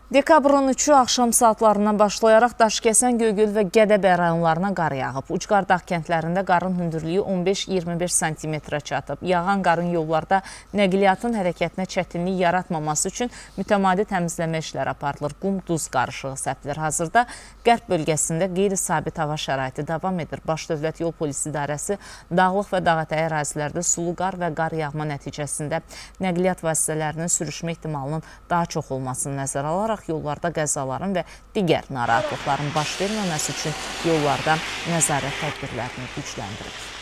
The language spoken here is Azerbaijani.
Dekabrın 3-ü axşam saatlarından başlayaraq Daşkəsən, Göygöl və Gədəbəy rayonlarına qar yağıb. Ucqar dağ kəndlərində qarın hündürlüyü 15-25 sm-ə çatıb. Yağan qarın yollarda nəqliyyatın hərəkətinə çətinlik yaratmaması üçün mütəmadi təmizləmə işləri aparılır. Qum, duz qarışığı səpilir. Hazırda qərb bölgəsində qeyri-sabit hava şəraiti davam edir. Baş Dövlət Yol Polisi İdarəsi dağlıq və dağətəyi ərazilərdə sulu qar və qar yağma nəticəsində nəqliyyat vasitələrinin sürüşmə ehtimalının daha çox olmasını nəzərə alaraq yollarda qəzaların və digər narahatlıqların baş verməməsi üçün yollarda nəzarət tədbirlərini gücləndirir.